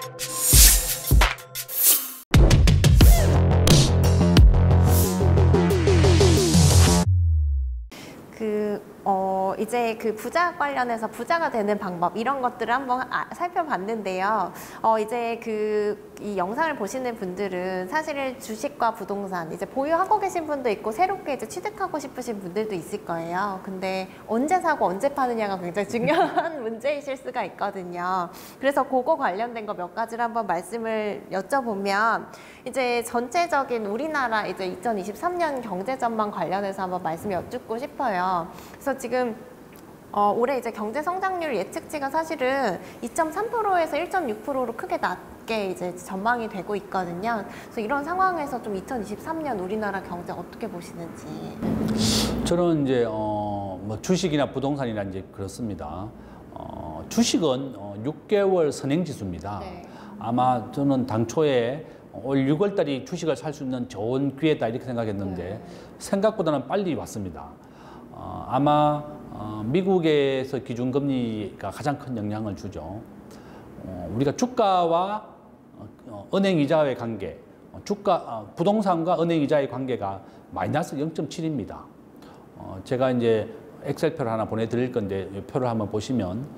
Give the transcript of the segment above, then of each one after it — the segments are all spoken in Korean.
이제 그 부자 관련해서 부자가 되는 방법 이런 것들을 한번 살펴봤는데요. 이제 이 영상을 보시는 분들은 사실 주식과 부동산 이제 보유하고 계신 분도 있고 새롭게 이제 취득하고 싶으신 분들도 있을 거예요. 근데 언제 사고 언제 파느냐가 굉장히 중요한 문제이실 수가 있거든요. 그래서 그거 관련된 거 몇 가지를 한번 말씀을 여쭤보면 이제 전체적인 우리나라 이제 2023년 경제 전망 관련해서 한번 말씀 여쭙고 싶어요. 그래서 지금 올해 이제 경제 성장률 예측치가 사실은 2.3%에서 1.6%로 크게 낮게 이제 전망이 되고 있거든요. 그래서 이런 상황에서 좀 2023년 우리나라 경제 어떻게 보시는지. 저는 이제 뭐 주식이나 부동산이나 이제 그렇습니다. 주식은 6개월 선행지수입니다. 네. 아마 저는 당초에 올 6월 달이 주식을 살 수 있는 좋은 기회다 이렇게 생각했는데 네. 생각보다는 빨리 왔습니다. 아마 미국에서 기준금리가 가장 큰 영향을 주죠. 우리가 주가와 은행이자의 관계, 부동산과 은행이자의 관계가 마이너스 0.7입니다. 제가 이제 엑셀표를 하나 보내드릴 건데 이 표를 한번 보시면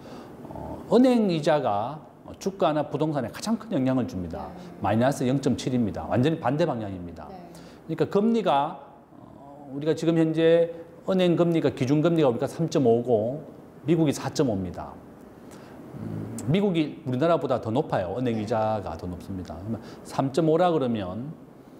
은행이자가 주가나 부동산에 가장 큰 영향을 줍니다. 마이너스 0.7입니다. 완전히 반대 방향입니다. 그러니까 금리가 우리가 지금 현재 은행 금리가 기준금리가 우리가 3.5고 미국이 4.5입니다. 미국이 우리나라보다 더 높아요. 은행 이자가 더 높습니다. 3.5라 그러면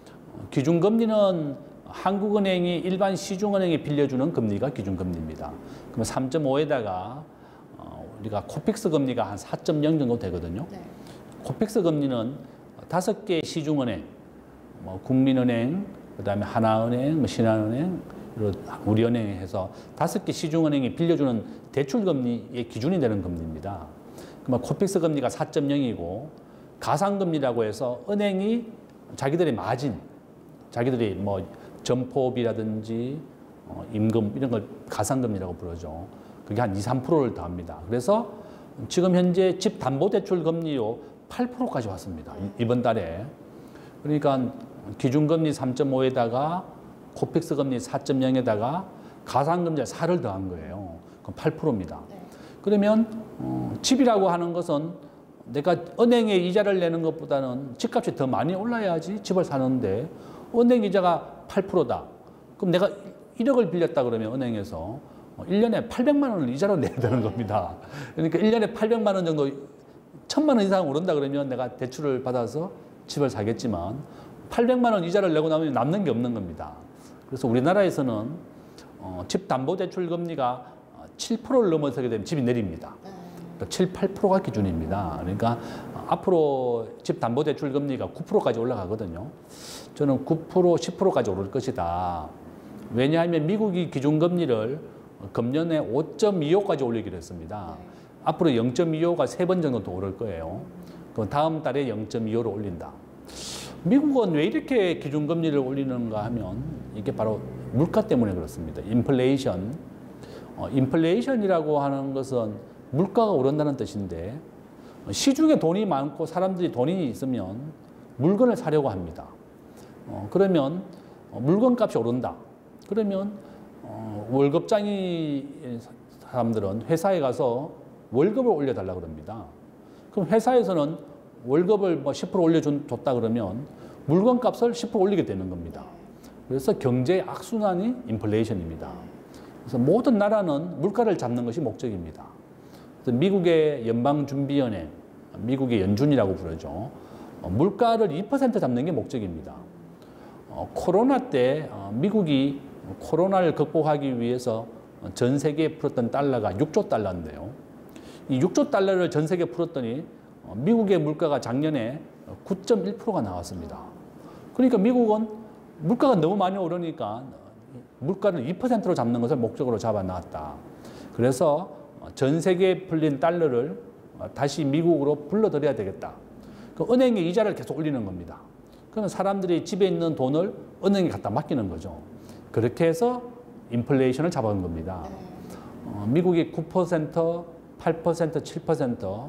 기준금리는 한국은행이 일반 시중은행에 빌려주는 금리가 기준금리입니다. 그러면 3.5에다가 우리가 코픽스 금리가 한 4.0 정도 되거든요. 네. 코픽스 금리는 5개 시중은행, 뭐 국민은행, 그다음에 하나은행, 뭐 신한은행, 우리은행 해서 5개 시중은행이 빌려주는 대출금리의 기준이 되는 금리입니다. 그러면 코픽스 금리가 4.0이고 가상금리라고 해서 은행이 자기들의 마진, 자기들이 뭐 점포비라든지 임금 이런 걸 가상금리라고 부르죠. 그게 한 2, 3%를 더합니다. 그래서 지금 현재 집담보대출 금리요 8%까지 왔습니다. 이번 달에. 그러니까 기준금리 3.5에다가 코픽스 금리 4.0에다가 가상금리 4를 더한 거예요. 그럼 8%입니다. 네. 그러면 집이라고 하는 것은 내가 은행에 이자를 내는 것보다는 집값이 더 많이 올라야지 집을 사는데 은행 이자가 8%다. 그럼 내가 1억을 빌렸다 그러면 은행에서 1년에 800만 원을 이자로 내야 되는 겁니다. 그러니까 1년에 800만 원 정도, 1000만 원 이상 오른다 그러면 내가 대출을 받아서 집을 사겠지만 800만 원 이자를 내고 나면 남는 게 없는 겁니다. 그래서 우리나라에서는 집담보대출 금리가 7%를 넘어서게 되면 집이 내립니다. 그러니까 7, 8%가 기준입니다. 그러니까 앞으로 집담보대출 금리가 9%까지 올라가거든요. 저는 9%, 10%까지 오를 것이다. 왜냐하면 미국이 기준금리를 금년에 5.25까지 올리기로 했습니다. 앞으로 0.25가 3번 정도 더 오를 거예요. 그럼 다음 달에 0.25로 올린다. 미국은 왜 이렇게 기준금리를 올리는가 하면 이게 바로 물가 때문에 그렇습니다. 인플레이션. 인플레이션이라고 하는 것은 물가가 오른다는 뜻인데 시중에 돈이 많고 사람들이 돈이 있으면 물건을 사려고 합니다. 그러면 물건값이 오른다. 그러면 월급장이 사람들은 회사에 가서 월급을 올려달라고 그럽니다. 그럼 회사에서는 월급을 뭐 10% 올려줬다 그러면 물건값을 10% 올리게 되는 겁니다. 그래서 경제의 악순환이 인플레이션입니다. 그래서 모든 나라는 물가를 잡는 것이 목적입니다. 그래서 미국의 연방준비연행, 미국의 연준이라고 부르죠. 물가를 2% 잡는 게 목적입니다. 코로나 때 미국이 코로나를 극복하기 위해서 전 세계에 풀었던 달러가 6조 달러인데요. 이 6조 달러를 전 세계에 풀었더니 미국의 물가가 작년에 9.1%가 나왔습니다. 그러니까 미국은 물가가 너무 많이 오르니까 물가를 2%로 잡는 것을 목적으로 잡아놨다. 그래서 전 세계에 풀린 달러를 다시 미국으로 불러들여야 되겠다. 그 은행의 이자를 계속 올리는 겁니다. 그러면 사람들이 집에 있는 돈을 은행에 갖다 맡기는 거죠. 그렇게 해서 인플레이션을 잡아온 겁니다. 미국이 9%, 8%, 7%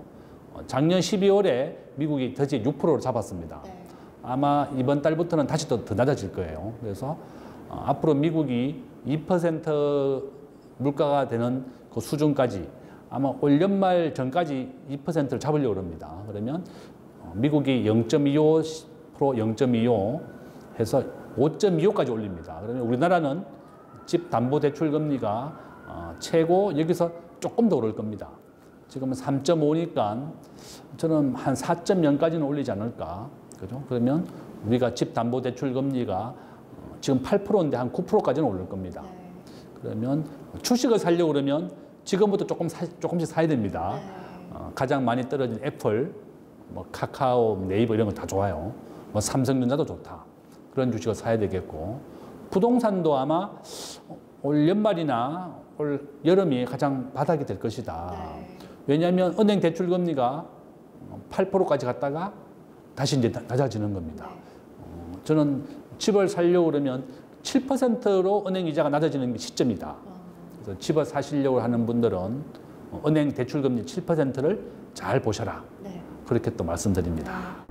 작년 12월에 미국이 다시 6%로 잡았습니다. 네. 아마 이번 달부터는 다시 더 낮아질 거예요. 그래서 앞으로 미국이 2% 물가가 되는 그 수준까지 아마 올 연말 전까지 2%를 잡으려고 합니다. 그러면 미국이 0.25% 0.25 해서 5.25까지 올립니다. 그러면 우리나라는 집 담보 대출 금리가 최고 여기서 조금 더 오를 겁니다. 지금은 3.5니까 저는 한 4.0까지는 올리지 않을까. 그죠? 그러면 우리가 집 담보 대출 금리가 지금 8%인데 한 9%까지는 오를 겁니다. 네. 그러면 주식을 살려고 그러면 지금부터 조금씩 사야 됩니다. 네. 가장 많이 떨어진 애플, 뭐 카카오, 네이버 이런 거 다 좋아요. 뭐 삼성전자도 좋다. 그런 주식을 사야 되겠고 부동산도 아마 올 연말이나 올 여름이 가장 바닥이 될 것이다. 네. 왜냐하면 은행 대출 금리가 8%까지 갔다가 다시 이제 낮아지는 겁니다. 네. 저는 집을 살려고 그러면 7%로 은행 이자가 낮아지는 게 시점이다. 그래서 집을 사시려고 하는 분들은 은행 대출 금리 7%를 잘 보셔라. 네. 그렇게 또 말씀드립니다.